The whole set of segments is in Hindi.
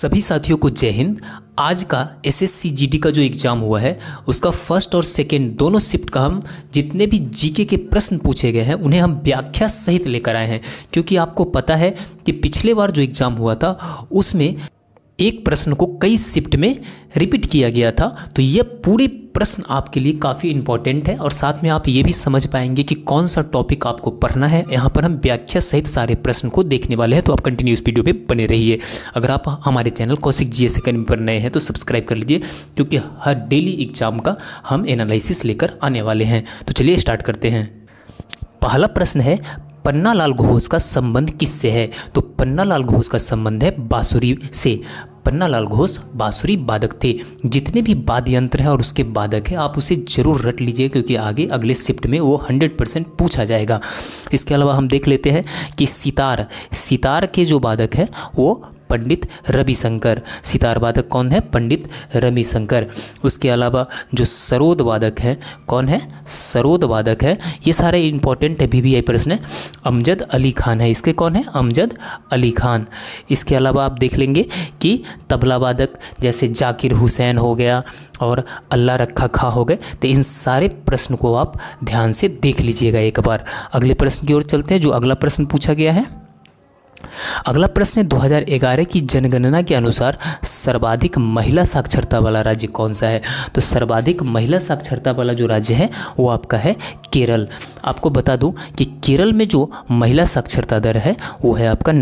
सभी साथियों को जय हिंद। आज का एसएससी जीडी का जो एग्ज़ाम हुआ है उसका फर्स्ट और सेकंड दोनों शिफ्ट का हम जितने भी जीके के प्रश्न पूछे गए हैं उन्हें हम व्याख्या सहित लेकर आए हैं, क्योंकि आपको पता है कि पिछले बार जो एग्ज़ाम हुआ था उसमें एक प्रश्न को कई शिफ्ट में रिपीट किया गया था। तो ये पूरे प्रश्न आपके लिए काफ़ी इंपॉर्टेंट है और साथ में आप ये भी समझ पाएंगे कि कौन सा टॉपिक आपको पढ़ना है। यहाँ पर हम व्याख्या सहित सारे प्रश्न को देखने वाले हैं, तो आप कंटिन्यूस वीडियो में बने रहिए। अगर आप हमारे चैनल कौशिक जीएस अकेडमी पर नए हैं तो सब्सक्राइब कर लीजिए, क्योंकि हर डेली एग्जाम का हम एनालिसिस लेकर आने वाले हैं। तो चलिए स्टार्ट करते हैं। पहला प्रश्न है, पन्नालाल घोष का संबंध किससे है? तो पन्नालाल घोष का संबंध है बांसुरी से। पन्नालाल घोष बांसुरी वादक थे। जितने भी वाद्य यंत्र है और उसके वादक है आप उसे जरूर रट लीजिए, क्योंकि आगे अगले शिफ्ट में वो 100% पूछा जाएगा। इसके अलावा हम देख लेते हैं कि सितार के जो वादक है वो पंडित रविशंकर। सितार वादक कौन है? पंडित रविशंकर। उसके अलावा जो सरोद वादक है कौन है? सरोद वादक है। ये सारे इंपॉर्टेंट है, वीवीआई प्रश्न है। अमजद अली खान है, इसके कौन है? अमजद अली खान। इसके अलावा आप देख लेंगे कि तबला वादक जैसे जाकिर हुसैन हो गया और अल्लाह रखा खा हो गए। तो इन सारे प्रश्न को आप ध्यान से देख लीजिएगा एक बार। अगले प्रश्न की ओर चलते हैं। जो अगला प्रश्न पूछा गया है, अगला प्रश्न है 2011 की जनगणना के अनुसार सर्वाधिक महिला साक्षरता वाला राज्य कौन सा है? तो सर्वाधिक महिला साक्षरता वाला जो राज्य है वो आपका है केरल। आपको बता दूं कि केरल में जो महिला साक्षरता दर है वो है आपका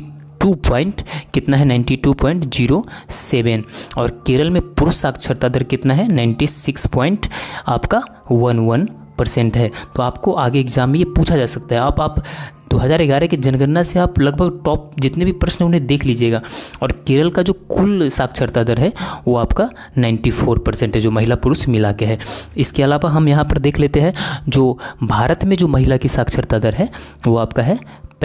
92.07 और केरल में पुरुष साक्षरता दर कितना है? 96.11% है। तो आपको आगे एग्जाम में ये पूछा जा सकता है। आप 2011 की जनगणना से आप लगभग टॉप जितने भी प्रश्न हैं उन्हें देख लीजिएगा। और केरल का जो कुल साक्षरता दर है वो आपका 94% है, जो महिला पुरुष मिला के है। इसके अलावा हम यहाँ पर देख लेते हैं जो भारत में जो महिला की साक्षरता दर है वो आपका है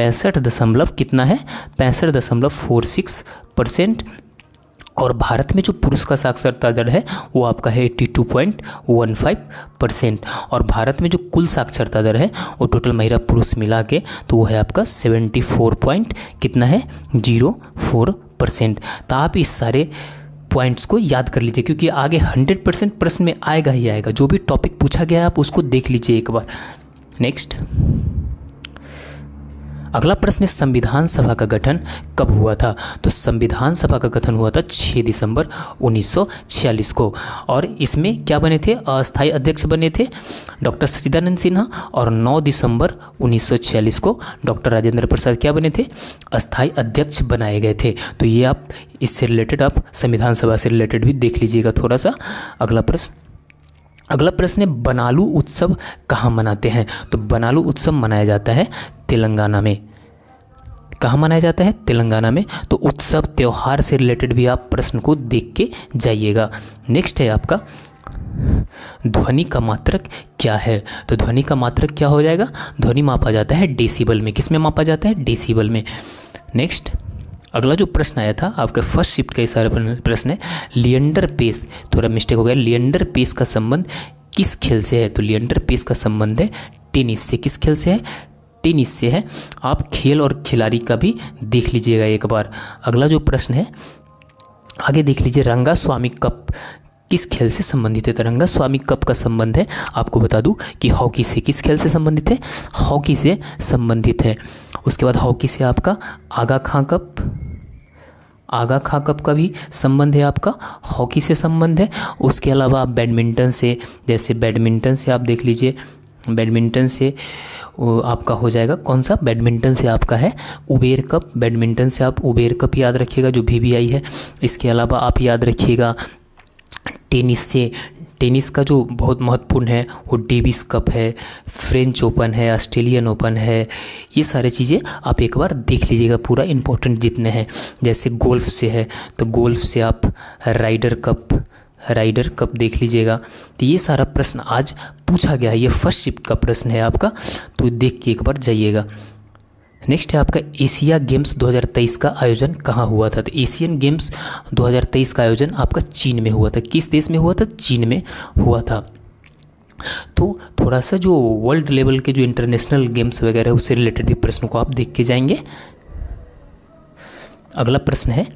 65.46%। और भारत में जो पुरुष का साक्षरता दर है वो आपका है 82.15%। और भारत में जो कुल साक्षरता दर है वो टोटल महिला पुरुष मिला के तो वो है आपका 74.04%। तो आप इस सारे पॉइंट्स को याद कर लीजिए, क्योंकि आगे 100% प्रश्न में आएगा ही आएगा। जो भी टॉपिक पूछा गया है आप उसको देख लीजिए एक बार। नेक्स्ट, अगला प्रश्न है, संविधान सभा का गठन कब हुआ था? तो संविधान सभा का गठन हुआ था 6 दिसंबर 1946 को। और इसमें क्या बने थे? अस्थायी अध्यक्ष बने थे डॉक्टर सच्चिदानंद सिन्हा। और 9 दिसंबर 1946 को डॉक्टर राजेंद्र प्रसाद क्या बने थे? अस्थायी अध्यक्ष बनाए गए थे। तो ये आप इससे रिलेटेड आप संविधान सभा से रिलेटेड भी देख लीजिएगा थोड़ा सा। अगला प्रश्न है, बनालू उत्सव कहाँ मनाते हैं? तो बनालू उत्सव मनाया जाता है तेलंगाना में। कहाँ मनाया जाता है? तेलंगाना में। तो उत्सव त्यौहार से रिलेटेड भी आप प्रश्न को देख के जाइएगा। नेक्स्ट है आपका, ध्वनि का मात्रक क्या है? तो ध्वनि का मात्रक क्या हो जाएगा? ध्वनि मापा जाता है डेसिबल में। किस में मापा जाता है? डेसिबल में। नेक्स्ट, अगला जो प्रश्न आया था आपका फर्स्ट शिफ्ट का सारा प्रश्न है, लिएंडर पेस, थोड़ा मिस्टेक हो गया, लिएंडर पेस का संबंध किस खेल से है? तो लिएंडर पेस का संबंध है टेनिस से। किस खेल से है? टेनिस से है। आप खेल और खिलाड़ी का भी देख लीजिएगा एक बार। अगला जो प्रश्न है आगे देख लीजिए, रंगास्वामी कप किस खेल से संबंधित है? तो रंगास्वामी कप का संबंध है, आपको बता दूं कि हॉकी से। किस खेल से संबंधित है? हॉकी से संबंधित है। उसके बाद हॉकी से आपका आगा खां कप का भी संबंध है, आपका हॉकी से संबंध है। उसके अलावा आप बैडमिंटन से, जैसे बैडमिंटन से आप देख लीजिए, बैडमिंटन से आपका हो जाएगा कौन सा? बैडमिंटन से आपका है उबेर कप। बैडमिंटन से आप उबेर कप याद रखिएगा जो वीवीआई है। इसके अलावा आप याद रखिएगा टेनिस से, टेनिस का जो बहुत महत्वपूर्ण है वो डेविस कप है, फ्रेंच ओपन है, ऑस्ट्रेलियन ओपन है। ये सारी चीज़ें आप एक बार देख लीजिएगा, पूरा इंपॉर्टेंट जितने हैं। जैसे गोल्फ से है तो गोल्फ से आप राइडर कप देख लीजिएगा। तो ये सारा प्रश्न आज पूछा गया है, ये फर्स्ट शिफ्ट का प्रश्न है आपका, तो देख के एक बार जाइएगा। नेक्स्ट है आपका एशिया गेम्स 2023 का आयोजन कहाँ हुआ था? तो एशियन गेम्स 2023 का आयोजन आपका चीन में हुआ था। किस देश में हुआ था? चीन में हुआ था। तो थोड़ा सा जो वर्ल्ड लेवल के जो इंटरनेशनल गेम्स वगैरह उससे रिलेटेड भी प्रश्नों को आप देख के जाएंगे। अगला प्रश्न है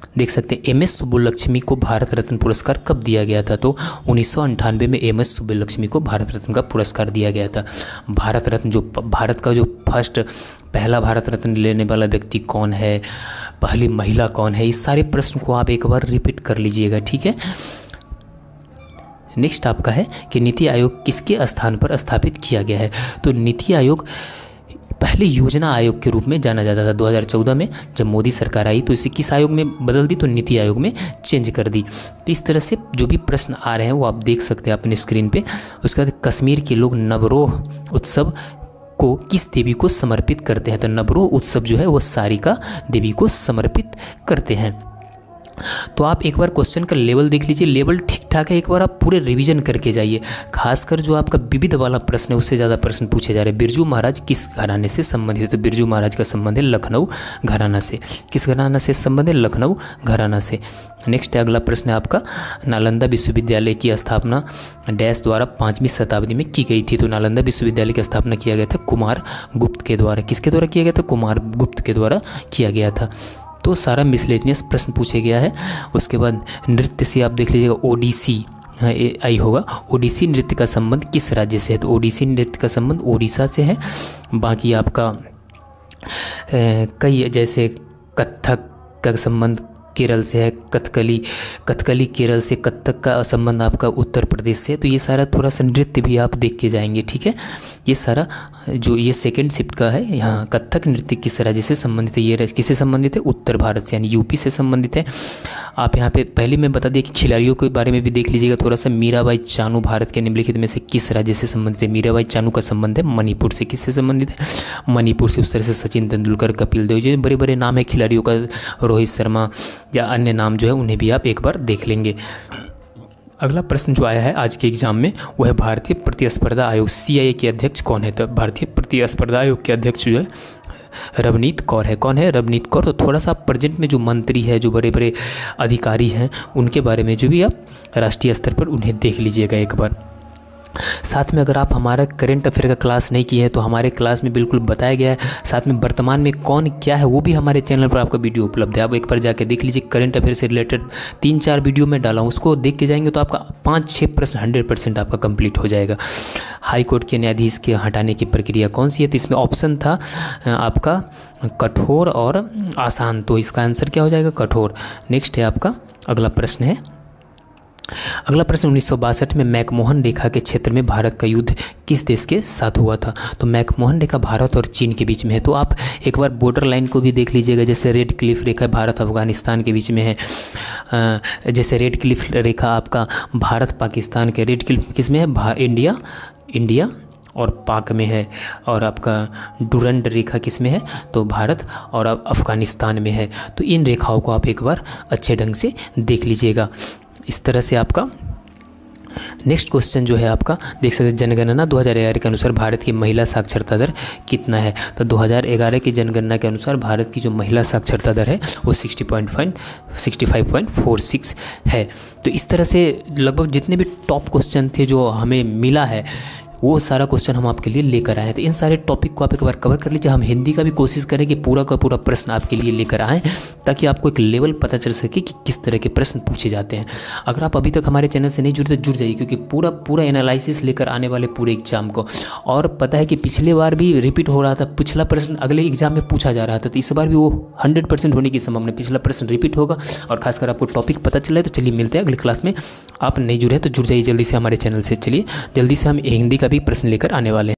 देख सकते हैं MS सुब्बुलक्ष्मी को भारत रत्न पुरस्कार कब दिया गया था, तो 1998 में MS सुब्बुलक्ष्मी को भारत रत्न का पुरस्कार दिया गया था। भारत रत्न जो भारत का जो पहला भारत रत्न लेने वाला व्यक्ति कौन है, पहली महिला कौन है, इस सारे प्रश्न को आप एक बार रिपीट कर लीजिएगा, ठीक है। नेक्स्ट आपका है कि नीति आयोग किसके स्थान पर स्थापित किया गया है, तो नीति आयोग पहले योजना आयोग के रूप में जाना जाता था। 2014 में जब मोदी सरकार आई तो इसे किस आयोग में बदल दी, तो नीति आयोग में चेंज कर दी। तो इस तरह से जो भी प्रश्न आ रहे हैं वो आप देख सकते हैं अपने स्क्रीन पे। उसके बाद कश्मीर के लोग नवरोह उत्सव को किस देवी को समर्पित करते हैं, तो नवरोह उत्सव जो है वो सारिका देवी को समर्पित करते हैं। तो आप एक बार क्वेश्चन का लेवल देख लीजिए, लेवल ठीक ठाक है, एक बार आप पूरे रिवीजन करके जाइए। खासकर जो आपका विविध वाला प्रश्न है उससे ज़्यादा प्रश्न पूछे जा रहे हैं। बिरजू महाराज किस घराने से संबंधित है, तो बिरजू महाराज का संबंध है लखनऊ घराना से। किस घराना से संबंध है, लखनऊ घराना से। नेक्स्ट अगला प्रश्न है आपका, नालंदा विश्वविद्यालय की स्थापना डैश द्वारा 5वीं शताब्दी में की गई थी, तो नालंदा विश्वविद्यालय की स्थापना किया गया था कुमार गुप्त के द्वारा। किसके द्वारा किया गया था, कुमार गुप्त के द्वारा किया गया था। तो सारा मिसलेनियस प्रश्न पूछे गया है। उसके बाद नृत्य से आप देख लीजिएगा, ओडिसी आई होगा, ओडिसी नृत्य का संबंध किस राज्य से है, तो ओडिसी नृत्य का संबंध ओडिशा से है। बाकी आपका कई जैसे कथक का संबंध केरल से है, कथकली केरल से, कथक का संबंध आपका उत्तर प्रदेश से। तो ये सारा थोड़ा सा नृत्य भी आप देख के जाएंगे, ठीक है। ये सारा जो ये सेकंड शिफ्ट का है, यहाँ कथक नृत्य किस राज्य से संबंधित है, ये किससे संबंधित है, उत्तर भारत से यानी यूपी से संबंधित है। आप यहाँ पे पहले मैं बता दें कि खिलाड़ियों के बारे में भी देख लीजिएगा थोड़ा सा। मीराबाई चानू भारत के निम्नलिखित में से किस राज्य से संबंधित है, मीराबाई चानू का संबंध है मणिपुर से। किससे संबंधित है, मणिपुर से। उस तरह से सचिन तेंदुलकर, कपिल देव, जो बड़े बड़े नाम है खिलाड़ियों का, रोहित शर्मा या अन्य नाम जो है उन्हें भी आप एक बार देख लेंगे। अगला प्रश्न जो आया है आज के एग्जाम में वो है भारतीय प्रतिस्पर्धा आयोग CIA के अध्यक्ष कौन है, तो भारतीय प्रतिस्पर्धा आयोग के अध्यक्ष जो है रवनीत कौर है। कौन है, रवनीत कौर। तो थोड़ा सा प्रेजेंट में जो मंत्री है, जो बड़े बड़े अधिकारी हैं, उनके बारे में जो भी आप राष्ट्रीय स्तर पर उन्हें देख लीजिएगा एक बार। साथ में अगर आप हमारा करंट अफेयर का क्लास नहीं किए हैं तो हमारे क्लास में बिल्कुल बताया गया है। साथ में वर्तमान में कौन क्या है वो भी हमारे चैनल पर आपका वीडियो उपलब्ध है। आप एक बार जाके देख लीजिए। करंट अफेयर से रिलेटेड 3-4 वीडियो में डाला हूँ, उसको देख के जाएंगे तो आपका 5-6 प्रश्न 100% आपका कंप्लीट हो जाएगा। हाई कोर्ट के न्यायाधीश के हटाने की प्रक्रिया कौन सी है, तो इसमें ऑप्शन था आपका कठोर और आसान, तो इसका आंसर क्या हो जाएगा, कठोर। नेक्स्ट है आपका अगला प्रश्न है, अगला प्रश्न 1962 में मैकमोहन रेखा के क्षेत्र में भारत का युद्ध किस देश के साथ हुआ था, तो मैकमोहन रेखा भारत और चीन के बीच में है। तो आप एक बार बॉर्डर लाइन को भी देख लीजिएगा, जैसे रेड क्लिफ रेखा भारत अफगानिस्तान के बीच में है, जैसे रेड क्लिफ रेखा आपका भारत पाकिस्तान के, रेड क्लिफ किस में है, इंडिया और पाक में है, और आपका डुरंड रेखा किस में है, तो भारत और अफगानिस्तान में है। तो इन रेखाओं को आप एक बार अच्छे ढंग से देख लीजिएगा। इस तरह से आपका नेक्स्ट क्वेश्चन जो है आपका देख सकते हैं, जनगणना 2011 के अनुसार भारत की महिला साक्षरता दर कितना है, तो 2011 की जनगणना के अनुसार भारत की जो महिला साक्षरता दर है वो 65.46 है। तो इस तरह से लगभग जितने भी टॉप क्वेश्चन थे जो हमें मिला है वो सारा क्वेश्चन हम आपके लिए लेकर आए हैं। तो इन सारे टॉपिक को आप एक बार कवर कर लीजिए। हम हिंदी का भी कोशिश करें कि पूरा का पूरा प्रश्न आपके लिए लेकर आएँ, ताकि आपको एक लेवल पता चल सके कि किस तरह के प्रश्न पूछे जाते हैं। अगर आप अभी तक हमारे चैनल से नहीं जुड़े तो जुड़ जाइए, क्योंकि पूरा एनालिसिस लेकर आने वाले पूरे एग्जाम को। और पता है कि पिछले बार भी रिपीट हो रहा था, पिछला प्रश्न अगले एग्जाम में पूछा जा रहा था, तो इस बार भी वो 100% होने की संभावना, पिछला प्रश्न रिपीट होगा। और खासकर आपको टॉपिक पता चला है तो चलिए मिलते हैं अगली क्लास में। आप नहीं जुड़े तो जुड़ जाइए जल्दी से हमारे चैनल से। चलिए जल्दी से हम हिंदी का भी प्रश्न लेकर आने वाले हैं।